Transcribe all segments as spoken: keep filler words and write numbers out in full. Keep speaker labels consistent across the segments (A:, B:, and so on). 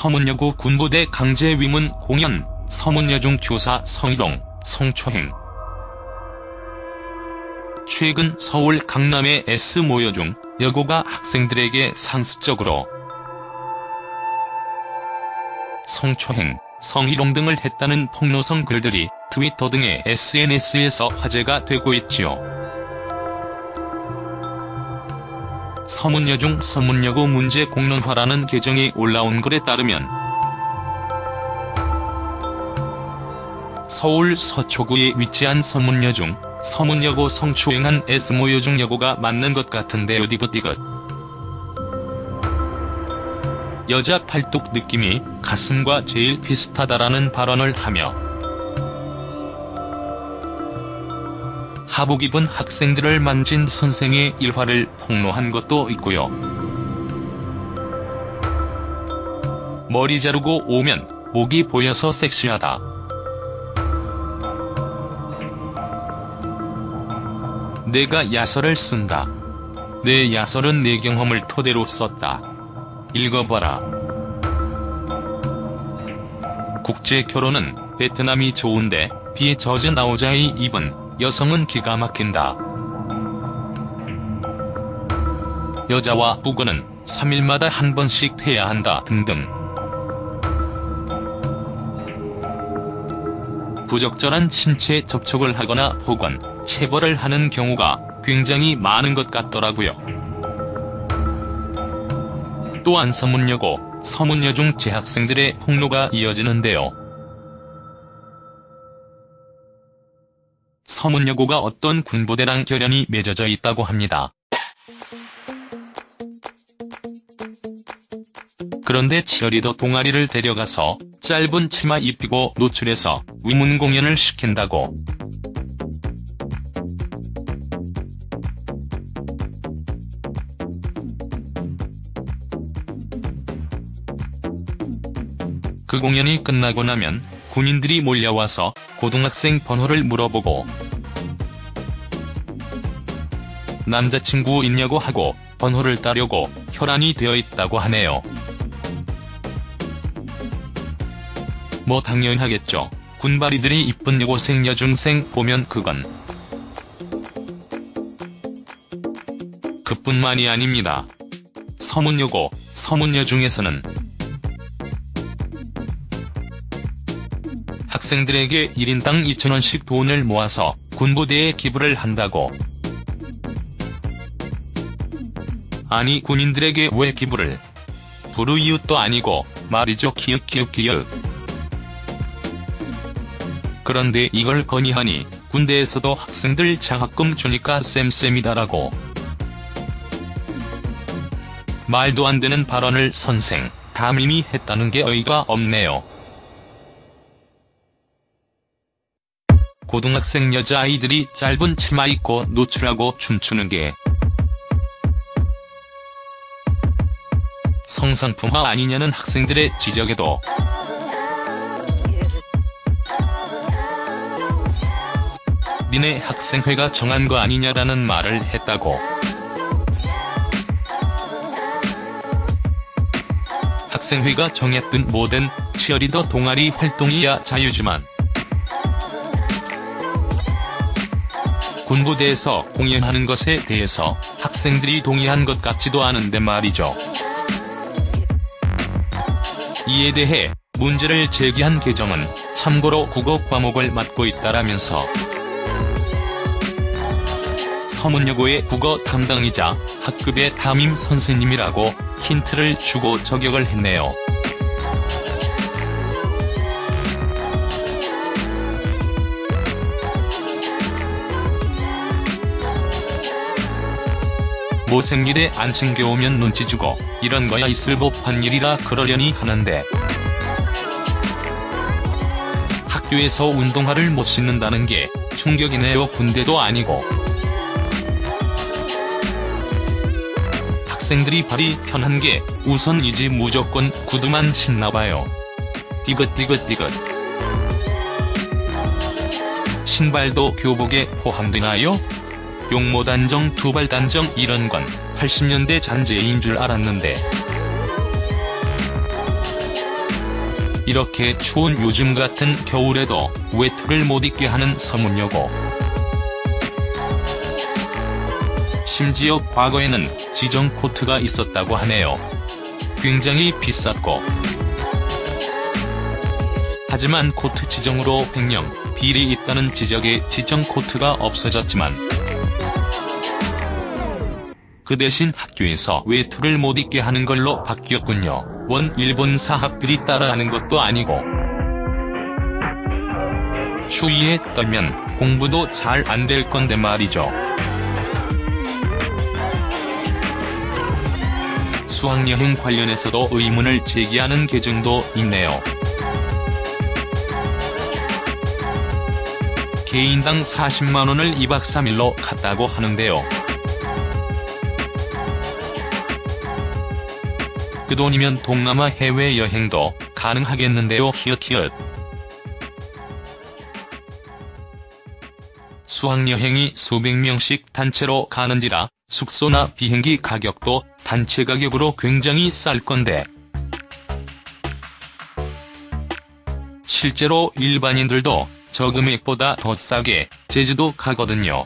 A: 서문여고 군부대 강제 위문 공연, 서문여중 교사 성희롱, 성추행. 최근 서울 강남의 S모여 중 여고가 학생들에게 상습적으로 성추행, 성희롱 등을 했다는 폭로성 글들이 트위터 등의 에스엔에스에서 화제가 되고 있지요. 서문여중 서문여고 문제 공론화라는 계정이 올라온 글에 따르면 서울 서초구에 위치한 서문여중, 서문여고 성추행한 S모여중 여고가 맞는 것 같은데요. 디귿디귿. 여자 팔뚝 느낌이 가슴과 제일 비슷하다라는 발언을 하며 하복 입은 학생들을 만진 선생의 일화를 폭로한 것도 있고요. 머리 자르고 오면 목이 보여서 섹시하다. 내가 야설을 쓴다. 내 야설은 내 경험을 토대로 썼다. 읽어봐라. 국제 결혼은 베트남이 좋은데 비에 젖은 나오자의 입은 여성은 기가 막힌다. 여자와 부부는 삼 일마다 한 번씩 패야 한다 등등. 부적절한 신체 접촉을 하거나 혹은 체벌을 하는 경우가 굉장히 많은 것 같더라고요. 또한 서문여고, 서문여중 재학생들의 폭로가 이어지는데요. 서문여고가 어떤 군부대랑 결연이 맺어져 있다고 합니다. 그런데 치어리더 동아리를 데려가서 짧은 치마 입히고 노출해서 위문 공연을 시킨다고. 그 공연이 끝나고 나면 군인들이 몰려와서 고등학생 번호를 물어보고 남자친구 있냐고 하고 번호를 따려고 혈안이 되어 있다고 하네요. 뭐 당연하겠죠. 군바리들이 이쁜 여고생 여중생 보면 그건 그뿐만이 아닙니다. 서문여고, 서문여중에서는 학생들에게 일 인당 이천 원씩 돈을 모아서 군부대에 기부를 한다고. 아니 군인들에게 왜 기부를? 불우이웃도 아니고 말이죠. 키읔키읔키읔. 그런데 이걸 건의하니 군대에서도 학생들 장학금 주니까 쌤쌤이다라고. 말도 안 되는 발언을 선생, 담임이 했다는 게 어이가 없네요. 고등학생 여자아이들이 짧은 치마 입고 노출하고 춤추는 게 성상품화 아니냐는 학생들의 지적에도 니네 학생회가 정한 거 아니냐라는 말을 했다고. 학생회가 정했든 뭐든 치어리더 동아리 활동이야 자유지만 군부대에서 공연하는 것에 대해서 학생들이 동의한 것 같지도 않은데 말이죠. 이에 대해 문제를 제기한 계정은 참고로 국어 과목을 맡고 있다라면서 서문여고의 국어 담당이자 학급의 담임 선생님이라고 힌트를 주고 저격을 했네요. 뭐 생일에 안 챙겨오면 눈치 주고 이런 거야 있을 법한 일이라 그러려니 하는데 학교에서 운동화를 못 신는다는 게 충격이네요. 군대도 아니고. 학생들이 발이 편한 게 우선이지 무조건 구두만 신나봐요. 디귿디귿디귿. 신발도 교복에 포함되나요? 용모 단정, 두발 단정 이런 건 팔십 년대 잔재인 줄 알았는데 이렇게 추운 요즘 같은 겨울에도 외투를 못 입게 하는 서문여고. 심지어 과거에는 지정 코트가 있었다고 하네요. 굉장히 비쌌고. 하지만 코트 지정으로 횡령, 비리 있다는 지적에 지정 코트가 없어졌지만 그 대신 학교에서 외투를 못 입게 하는 걸로 바뀌었군요. 원 일본사 학비리 따라하는 것도 아니고. 추위에 떨면 공부도 잘 안 될 건데 말이죠. 수학여행 관련해서도 의문을 제기하는 계정도 있네요. 개인당 사십만 원을 이박 삼일로 갔다고 하는데요. 그 돈이면 동남아 해외여행도 가능하겠는데요. 히읗히읗. 수학여행이 수백 명씩 단체로 가는지라 숙소나 비행기 가격도 단체 가격으로 굉장히 쌀 건데 실제로 일반인들도 저 금액보다 더 싸게 제주도 가거든요.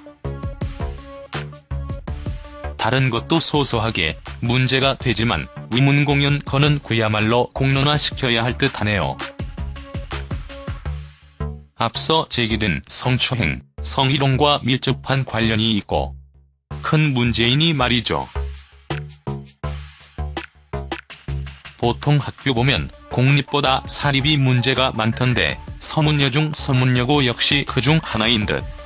A: 다른 것도 소소하게 문제가 되지만 위문공연권은 그야말로 공론화시켜야 할 듯하네요. 앞서 제기된 성추행, 성희롱과 밀접한 관련이 있고 큰 문제이니 말이죠. 보통 학교 보면 공립보다 사립이 문제가 많던데 서문여 중 서문여고 역시 그중 하나인 듯.